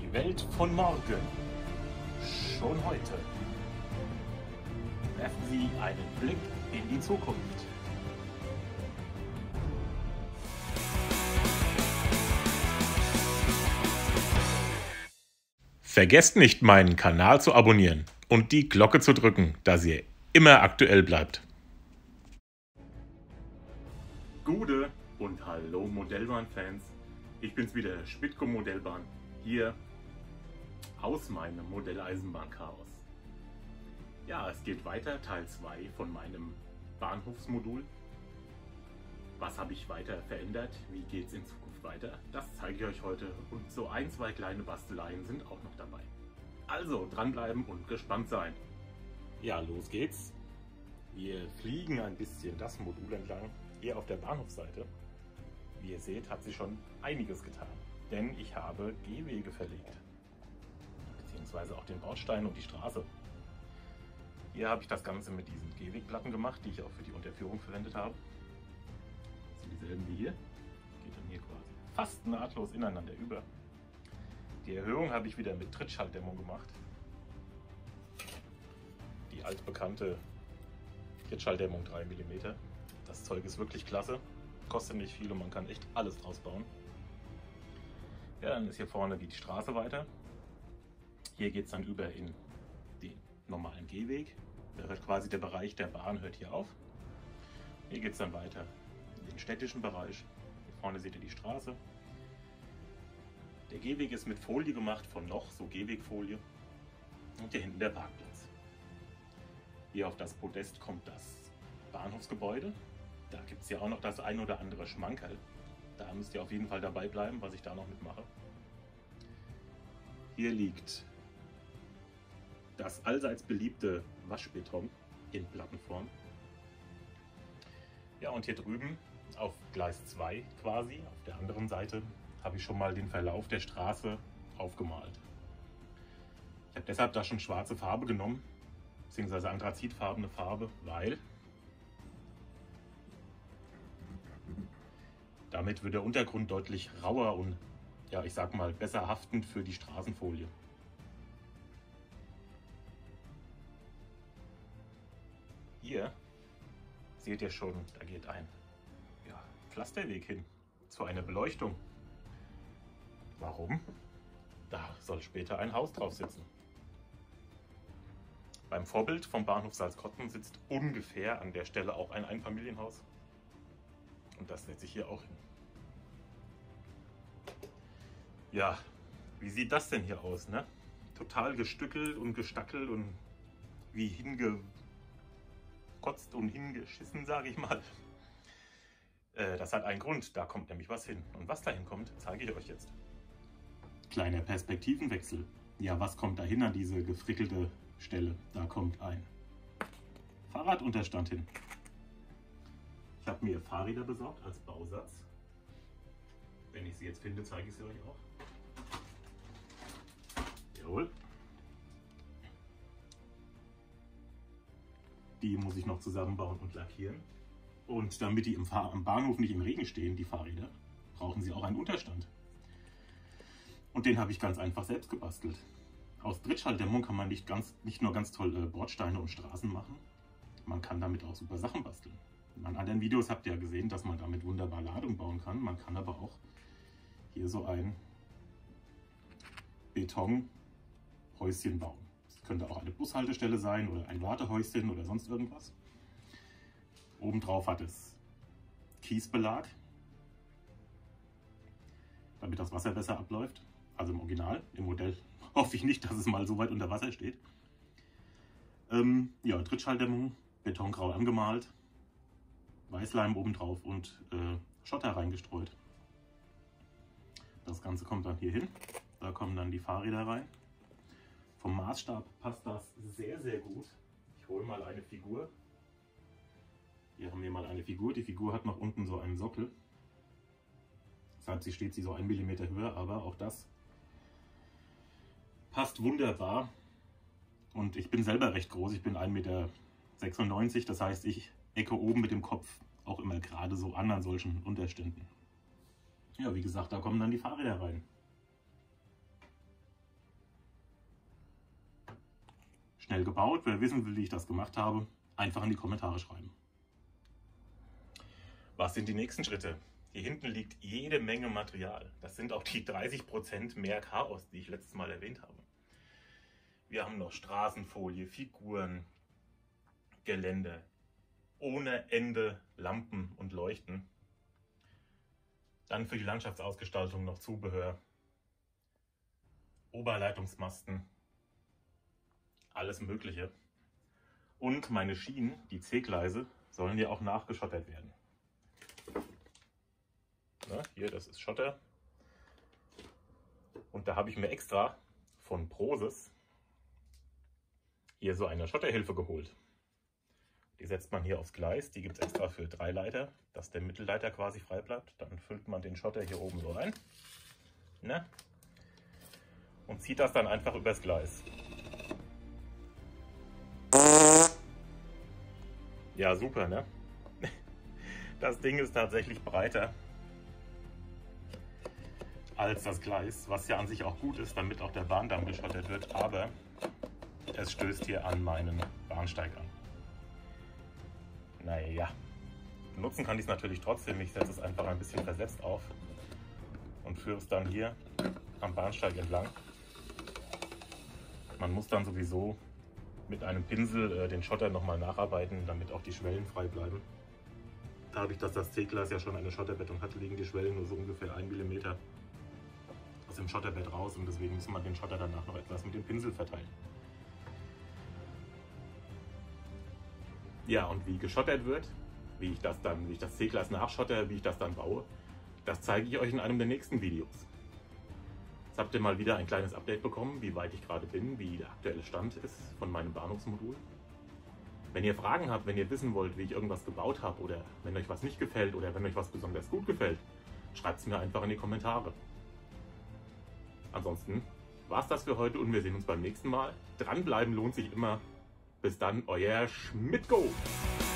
Die Welt von morgen. Schon heute. Werfen Sie einen Blick in die Zukunft. Vergesst nicht, meinen Kanal zu abonnieren und die Glocke zu drücken, dass ihr immer aktuell bleibt. Gute und hallo Modellbahn-Fans. Ich bin's wieder, Schmidtko Modellbahn, hier aus meinem Modelleisenbahn-Chaos. Ja, es geht weiter, Teil 2 von meinem Bahnhofsmodul. Was habe ich weiter verändert? Wie geht es in Zukunft weiter? Das zeige ich euch heute und so ein, zwei kleine Basteleien sind auch noch dabei. Also dranbleiben und gespannt sein. Ja, los geht's. Wir fliegen ein bisschen das Modul entlang, hier auf der Bahnhofsseite. Wie ihr seht, hat sich schon einiges getan, denn ich habe Gehwege verlegt, beziehungsweise auch den Bordstein und die Straße. Hier habe ich das Ganze mit diesen Gehwegplatten gemacht, die ich auch für die Unterführung verwendet habe. Dieselben wie hier. Geht dann hier quasi fast nahtlos ineinander über. Die Erhöhung habe ich wieder mit Trittschalldämmung gemacht. Die altbekannte Trittschalldämmung 3 mm. Das Zeug ist wirklich klasse. Kostet nicht viel und man kann echt alles draus bauen. Ja, dann ist hier vorne die Straße weiter. Hier geht es dann über in den normalen Gehweg. Da hört quasi der Bereich der Bahn hört hier auf. Hier geht es dann weiter in den städtischen Bereich. Hier vorne seht ihr die Straße. Der Gehweg ist mit Folie gemacht von noch, so Gehwegfolie. Und hier hinten der Parkplatz. Hier auf das Podest kommt das Bahnhofsgebäude. Da gibt es ja auch noch das ein oder andere Schmankerl. Da müsst ihr auf jeden Fall dabei bleiben, was ich da noch mitmache. Hier liegt das allseits beliebte Waschbeton in Plattenform. Ja, und hier drüben auf Gleis 2 quasi, auf der anderen Seite, habe ich schon mal den Verlauf der Straße aufgemalt. Ich habe deshalb da schon schwarze Farbe genommen, beziehungsweise anthrazitfarbene Farbe, weil damit wird der Untergrund deutlich rauer und, ja, ich sag mal, besser haftend für die Straßenfolie. Hier seht ihr schon, da geht ein Pflasterweg hin zu einer Beleuchtung. Warum? Da soll später ein Haus drauf sitzen. Beim Vorbild vom Bahnhof Salzkotten sitzt ungefähr an der Stelle auch ein Einfamilienhaus. Und das setze ich hier auch hin. Ja, wie sieht das denn hier aus, ne? Total gestückelt und gestackelt und wie hingekotzt und hingeschissen, sage ich mal. Das hat einen Grund, da kommt nämlich was hin. Und was dahin kommt, zeige ich euch jetzt. Kleiner Perspektivenwechsel. Ja, was kommt da hin an diese gefrickelte Stelle? Da kommt ein Fahrradunterstand hin. Ich habe mir Fahrräder besorgt als Bausatz. Wenn ich sie jetzt finde, zeige ich sie euch auch. Jawohl. Die muss ich noch zusammenbauen und lackieren. Und damit die am Bahnhof nicht im Regen stehen, die Fahrräder, brauchen sie auch einen Unterstand. Und den habe ich ganz einfach selbst gebastelt. Aus Trittschalldämmung kann man nicht nur ganz tolle Bordsteine und Straßen machen, man kann damit auch super Sachen basteln. In meinen anderen Videos habt ihr ja gesehen, dass man damit wunderbar Ladung bauen kann. Man kann aber auch hier so ein Betonhäuschen bauen. Das könnte auch eine Bushaltestelle sein oder ein Wartehäuschen oder sonst irgendwas. Obendrauf hat es Kiesbelag, damit das Wasser besser abläuft. Also im Original, im Modell hoffe ich nicht, dass es mal so weit unter Wasser steht. Ja, Trittschalldämmung, betongrau angemalt, Weißleim obendrauf und Schotter reingestreut. Das Ganze kommt dann hier hin. Da kommen dann die Fahrräder rein. Vom Maßstab passt das sehr, sehr gut. Ich hole mal eine Figur. Hier haben wir mal eine Figur. Die Figur hat noch unten so einen Sockel. Deshalb steht sie so 1 mm höher, aber auch das passt wunderbar. Und ich bin selber recht groß. Ich bin 1,96 m. Das heißt, ich ecke oben mit dem Kopf auch immer gerade so an solchen Unterständen. Ja, wie gesagt, da kommen dann die Fahrräder rein. schnell gebaut. Wer wissen will, wie ich das gemacht habe, einfach in die Kommentare schreiben. Was sind die nächsten Schritte? Hier hinten liegt jede Menge Material. Das sind auch die 30% mehr Chaos, die ich letztes Mal erwähnt habe. Wir haben noch Straßenfolie, Figuren, Gelände, ohne Ende Lampen und Leuchten. Dann für die Landschaftsausgestaltung noch Zubehör, Oberleitungsmasten, alles Mögliche. Und meine Schienen, die C-Gleise, sollen ja auch nachgeschottert werden. Na, hier, das ist Schotter. Und da habe ich mir extra von Proses hier so eine Schotterhilfe geholt. Die setzt man hier aufs Gleis, die gibt es extra für 3 Leiter, dass der Mittelleiter quasi frei bleibt. Dann füllt man den Schotter hier oben so rein, ne? Und zieht das dann einfach übers Gleis. Ja, super, ne? Das Ding ist tatsächlich breiter als das Gleis, was ja an sich auch gut ist, damit auch der Bahndamm geschottert wird, aber es stößt hier an meinen Bahnsteig an. Naja, benutzen kann ich es natürlich trotzdem. Ich setze es einfach ein bisschen versetzt auf und führe es dann hier am Bahnsteig entlang. Man muss dann sowieso mit einem Pinsel den Schotter nochmal nacharbeiten, damit auch die Schwellen frei bleiben. Dadurch, dass das C-Gleis ja schon eine Schotterbettung hat, liegen die Schwellen nur so ungefähr 1 mm aus dem Schotterbett raus und deswegen muss man den Schotter danach noch etwas mit dem Pinsel verteilen. Ja, und wie geschottert wird, wie ich das C-Gleis nachschotter, wie ich das dann baue, das zeige ich euch in einem der nächsten Videos. Jetzt habt ihr mal wieder ein kleines Update bekommen, wie weit ich gerade bin, wie der aktuelle Stand ist von meinem Bahnhofsmodul. Wenn ihr Fragen habt, wenn ihr wissen wollt, wie ich irgendwas gebaut habe oder wenn euch was nicht gefällt oder wenn euch was besonders gut gefällt, schreibt es mir einfach in die Kommentare. Ansonsten war es das für heute und wir sehen uns beim nächsten Mal. Dranbleiben lohnt sich immer. Bis dann, euer Schmidtko!